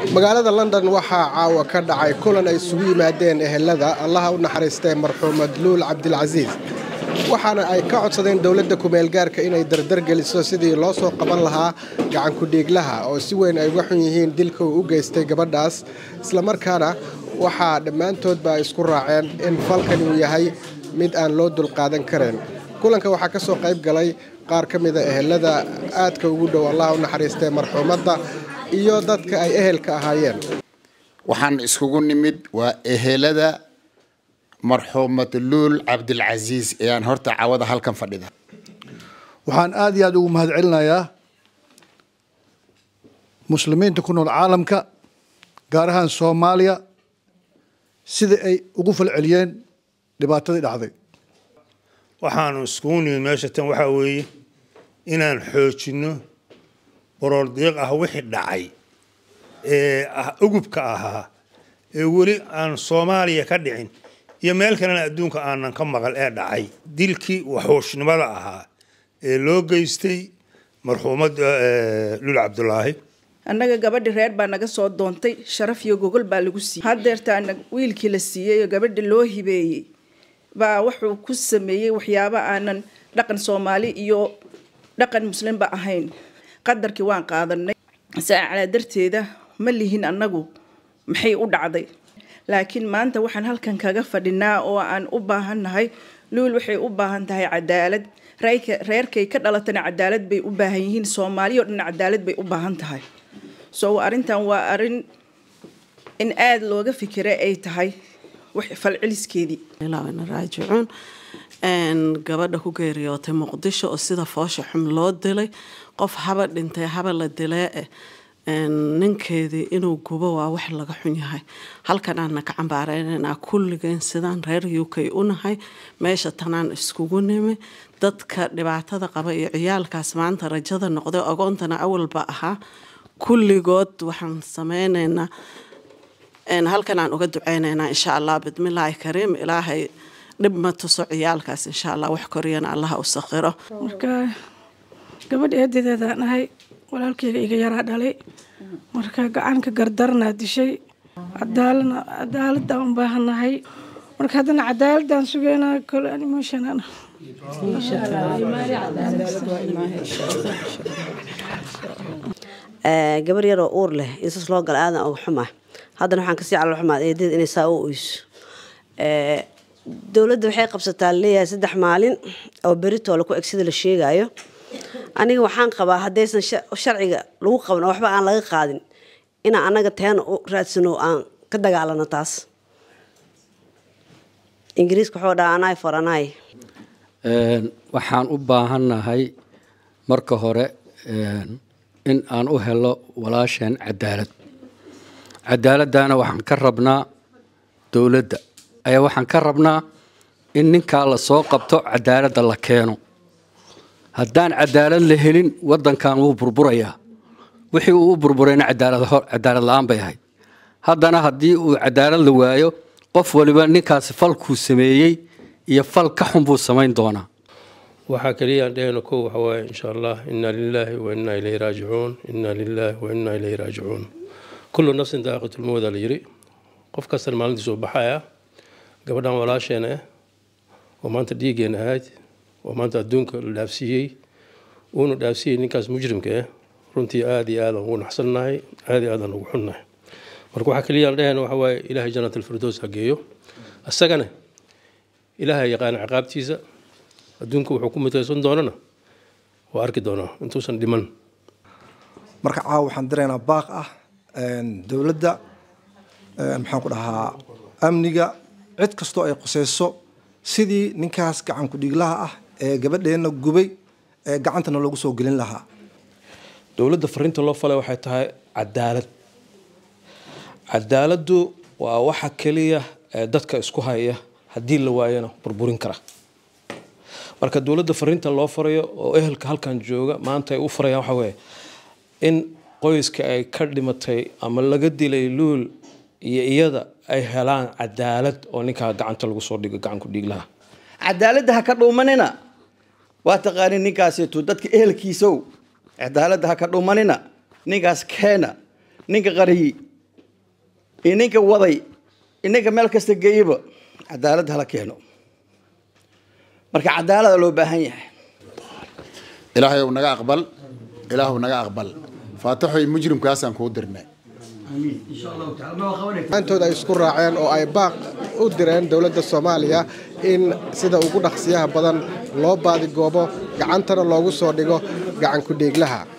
magaalada London waxaa caawa ka dhacay kulan ay isugu yimaadeen ehelada Allah u naxariistay marxuumad Luul Cabdilcasiis waxaana ay ka codsadeen dawladda kumeel gaarka inay dardar geliso sidii loo soo qaban lahaa gacan ku dhiiglaha oo si weyn ay uga xun yihiin dilka uu u geystay gabadhaas isla markaana waxaa dhammaantoodba isku raaceen in falkan uu yahay mid aan loo dulqaadan karin kulanka waxaa ka soo qayb galay qaar ka mid ah ehelada aadka ugu dhow Allah u naxariistay marxuumadda iyo dadka ay ehelka ahaayeen waxaan iskugu nimid waa ehelada marxuumad Luul Cabdilcasiis ee aan horta caawada halkan fadhida waxaan aad iyo aad ugu mahadcelinayaa muslimiinta ku nool caalamka gaar ahaan Soomaaliya sida ay ugu falceliyeen dhibaatadii dhacday waxaan iskugu nimid meesha tan waxa weeye inaan xoojino qoror deeq ah wixii dhacay ugubka ahaa ee weli aan Soomaaliya ka dhicin iyo meel kale adduunka aanan ka maqal ee dhacay dilkii waxooshnimada ahaa ee loo geystay marxuumad Luul Cabdulaahi annaga gabadhi reer baa naga soo doontay sharaf iyo gogol baa lagu siiyay hadeertaan wiilkii la siiyay gabadhi loo hibeeyay baa wuxuu ku sameeyay waxyaabo aanan dhaqan Soomaali iyo dhaqan muslim ba ahayn qadarkii waan qaadanay saacada darteeda ma lihin annagu maxay u dhacday laakiin maanta waxaan halkan kaga fadhinaa oo aan u baahanahay Luul waxay u baahan tahay cadaalad reerkay ka dhalatana cadaalad bay u baahan yihiin Soomaaliyo dhan cadaalad bay u baahan tahay soo arintan waa arin in aad looga fikiray ay tahay wax falceliskeedii ilaawayna raajicuun gabadha ku geeriyootay Muqdisho oo sida foosha xum loo dilay qof haba dhintay haba la dilay ninkeedii inuu gubo waa wax laga xun yahay halkan aan ka cambaaraynaa kulligeen sidaan reer UK u nahay meesha tanaan iskugu nimi dadka dhibaatada qaba iyo ciyaalkaas maanta rajada noqday agoontana awalba ahaa kulligood waxaan sameynaynaa halkan aan uga duceynaynaa insha Allah bidmillaahi kariim ilaahay dhib ma tuso ciyaalkaas insha Allah wax koriyana Allah u sakhiro marka gabadh eedadeeda nahay walaalkeyga iga yaraa dhalay marka gacanka gardarna dishay cadaaladda u baahanahay marka hadana cadaaladdan sugeynaa kale animation gabar yar oo uur leh isas loo gal aadan ugu xuma haddana waxaan ka sii calool xumaad eedeed inay saa u oyso dawladda waxay qabsataa leeyahay 3 maalin oo berito la ku egsida la sheegayo aniga waxaan qabaa hadaysan sharciga lagu qaban waxba aan laga qaadin ina anaga taan u raadsano aan ka dagaalano taas ingiriiska wuxuu dhaanay faranay waxaan u baahanahay marka hore in aan u helo walaasheen cadaaladana waxaan ka rabnaa dawladda ayaa waxaan ka rabnaa in ninka la soo qabto cadaaladda la keeno haddaan cadaalad la helin wadankan wuu burburayaa wixii uu burburayna cadaalad la'aan bay ahayd haddana haddii uu cadaalad la waayo qof waliba ninkaas falkuu sameeyey iyo fal ka xun buu samayn doonaa waxaa kaliya dheeno ko waxa waaye insha Allah inna lillahi wa inna ilayhi raaji'uun inna lillahi wa inna ilayhi raaji'uun kullu nafsin daaqitul mawt la yiri qof kasta maalintiisa soo baxaya gabadhan walaasheena oo maanta dhiigeena ahayd oo maanta adduunka la dhaafsiiyay uuna dhaafsiiyay ninkaas mujrimka ah runtii aad iyo aad ugu naxsanahay aad iyo aad ugu xunnahay marka waxa kaliya dheeno waxa waaye ilaahay jannatul firdaws ha geeyo asagana ilaahay yaqaan ciqaabtiisa adduunka wuxuu ku mutaysan doonana waa arki doonaa intuusan dhiman marka caaw waxaan dareynaa baaq ah dawladda maxaan ku dhahaa amniga cid kastoo ay qosayso sidii ninkaas gacan ku dhiiglaha ah ee gabadheena gubay ee gacantana lagu soo gelin lahaa dawladda fariinta loo falay waxay tahay cadaaladdu waa waxa kaliya ee dadka isku haya haddii la waayana burburin kara marka dawladda fariinta loo farayo oo ehelka halkan jooga maanta ay u farayaan waxa weeye in qoyska ay ka dhimatay ama laga dilay Luul iyo iyada ay helaan cadaalad oo ninka gacanta lagu soo dhigo gacan ku dhiiglaha cadaaladda ha ka dhuumanina waa taqaani ninkaas dadka ehelkiisow cadaaladda ha ka dhuumanina ninkaas keena ninka qariyi ininka waday ininka meel kasta geeyaba cadaalad hala keeno marka cadaalada loo baahan yahay ilaahay uu naga aqbal ilaahu naga aqbal faataxoy mujrimkaasaan kuu dirnay antooda ay isku raaceen oo ay baaq u direen dowladda Soomaaliya in sida ugu dhaqsiyaha badan loo baadi goobo gacantana loogu soo dhigo gacan ku dhiiglaha